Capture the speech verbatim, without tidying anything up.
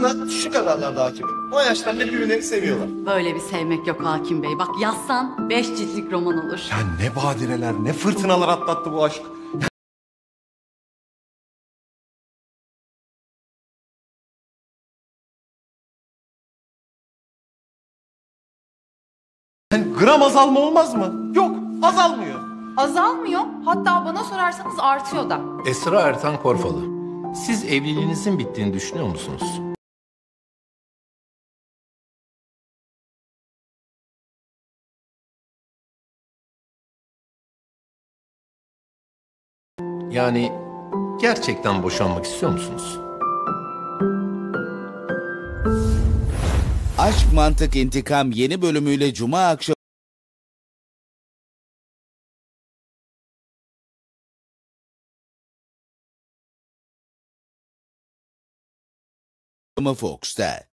Kızımla şu kadarlarda Hakim. O yaşlarında birbirlerini seviyorlar. Böyle bir sevmek yok Hakim Bey. Bak yazsan beş ciltlik roman olur. Ya ne badireler, ne fırtınalar atlattı bu aşk. Yani gram azalma olmaz mı? Yok, azalmıyor. Azalmıyor. Hatta bana sorarsanız artıyor da. Esra Ertan Korfalı, siz evliliğinizin bittiğini düşünüyor musunuz? Yani gerçekten boşanmak istiyor musunuz? Aşk Mantık İntikam yeni bölümüyle Cuma akşamı Fox'ta.